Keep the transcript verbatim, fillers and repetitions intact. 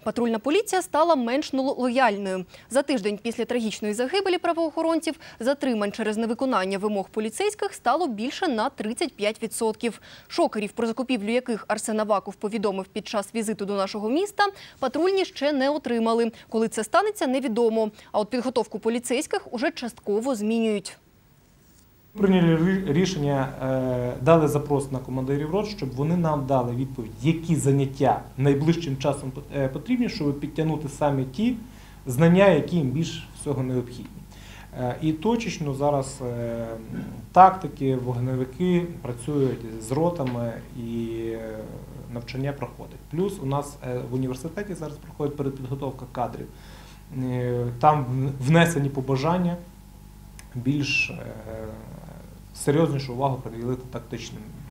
Патрульна поліція стала менш лояльною. За тиждень після трагічної загибелі правоохоронців затримань через невиконання вимог поліцейських стало більше на тридцять п'ять відсотків. Шокерів, про закупівлю яких Арсен Аваков повідомив під час візиту до нашого міста, патрульні ще не отримали. Коли це станеться, невідомо. А от підготовку поліцейських уже частково змінюють. Прийняли рішення, дали запрос на командирів рот, щоб вони нам дали відповідь, які заняття найближчим часом потрібні, щоб підтягнути саме ті знання, які їм більш всього необхідні. І точечно зараз тактики, вогневики працюють з ротами і навчання проходить. Плюс у нас в університеті зараз проходить передпідготовка кадрів. Там внесені побажання більш серйознішу увагу приділити тактичним